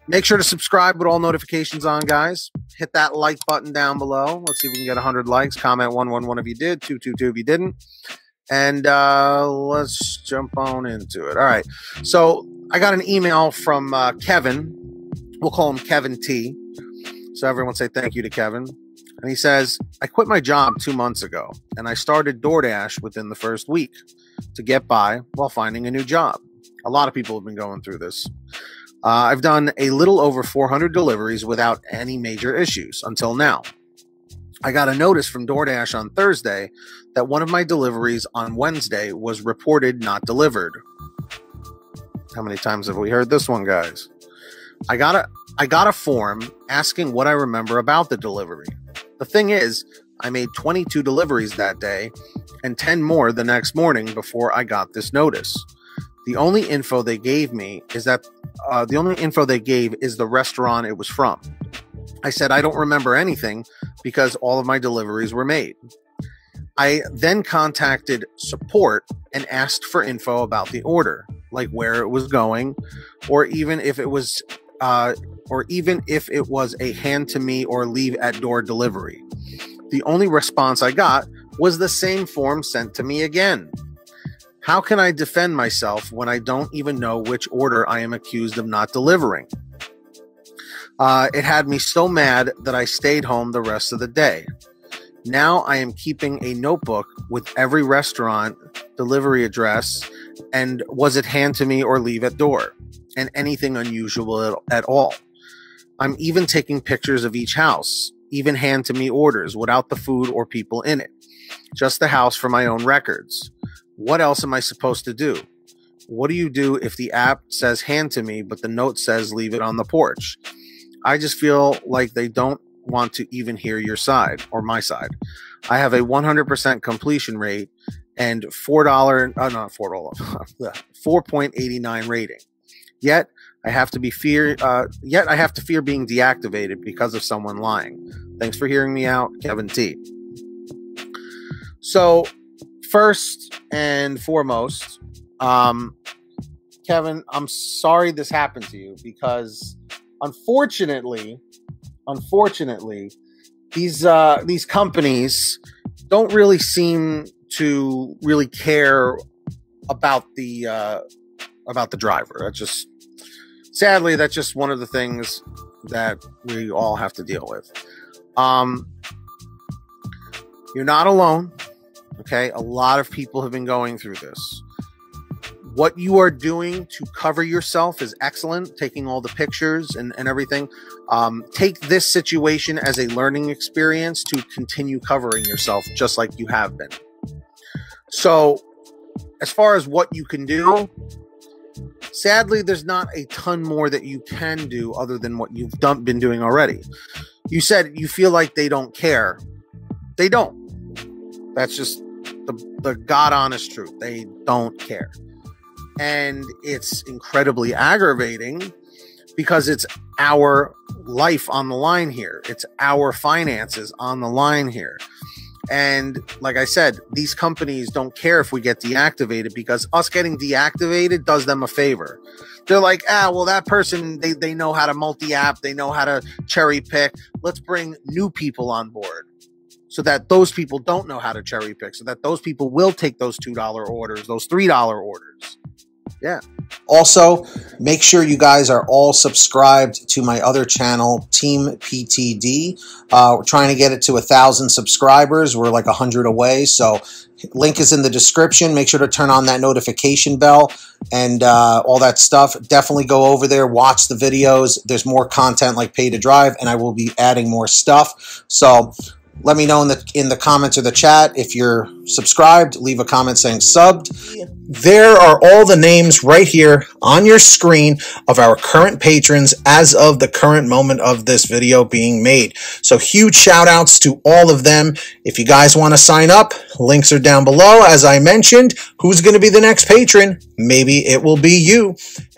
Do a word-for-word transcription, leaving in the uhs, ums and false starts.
Make sure to subscribe with all notifications on, guys. Hit that like button down below. Let's see if we can get one hundred likes. Comment one one one if you did, two two two if you didn't. And uh, let's jump on into it. All right. So I got an email from uh, Kevin. We'll call him Kevin T. So everyone say thank you to Kevin. And he says, I quit my job two months ago, and I started DoorDash within the first week to get by while finding a new job. A lot of people have been going through this. Uh, I've done a little over four hundred deliveries without any major issues until now. I got a notice from DoorDash on Thursday that one of my deliveries on Wednesday was reported not delivered. How many times have we heard this one, guys? I got a, I got a form asking what I remember about the delivery. The thing is, I made twenty-two deliveries that day and ten more the next morning before I got this notice. The only info they gave me is that uh, the only info they gave is the restaurant it was from. I said, I don't remember anything because all of my deliveries were made. I then contacted support and asked for info about the order, like where it was going, or even if it was, uh, or even if it was a hand to me or leave at door delivery. The only response I got was the same form sent to me again. How can I defend myself when I don't even know which order I am accused of not delivering? Uh, it had me so mad that I stayed home the rest of the day. Now I am keeping a notebook with every restaurant delivery address and was it hand to me or leave at door, and anything unusual at, at all. I'm even taking pictures of each house, even hand to me orders without the food or people in it. Just the house for my own records. What else am I supposed to do? What do you do if the app says hand to me, but the note says leave it on the porch? I just feel like they don't want to even hear your side or my side. I have a one hundred percent completion rate and four dollars, oh, not four dollars, four point eight nine rating. Yet I have to be fear, uh, yet I have to fear being deactivated because of someone lying. Thanks for hearing me out, Kevin T. So, first and foremost, um, Kevin, I'm sorry this happened to you because unfortunately, unfortunately, these uh, these companies don't really seem to really care about the uh, about the driver. That's just sadly, that's just one of the things that we all have to deal with. Um, you're not alone. Okay, a lot of people have been going through this. What you are doing to cover yourself is excellent, taking all the pictures and, and everything. Um, take this situation as a learning experience to continue covering yourself just like you have been. So, as far as what you can do, sadly, there's not a ton more that you can do other than what you've done, been doing already. You said you feel like they don't care. They don't. That's just the, the God-honest truth. They don't care. And it's incredibly aggravating because it's our life on the line here. It's our finances on the line here. And like I said, these companies don't care if we get deactivated because us getting deactivated does them a favor. They're like, ah, well, that person, they, they know how to multi-app. They know how to cherry pick. Let's bring new people on board so that those people don't know how to cherry pick, so that those people will take those two dollar orders, those three dollar orders. Yeah. Also, make sure you guys are all subscribed to my other channel, Team P T D. Uh, we're trying to get it to a thousand subscribers. We're like a hundred away. So link is in the description. Make sure to turn on that notification bell and uh, all that stuff. Definitely go over there, watch the videos. There's more content like Pay to Drive, and I will be adding more stuff. So let me know in the in the comments or the chat if you're subscribed. Leave a comment saying subbed. There are all the names right here on your screen of our current patrons as of the current moment of this video being made. So huge shout outs to all of them. If you guys want to sign up, links are down below. As I mentioned, who's going to be the next patron? Maybe it will be you.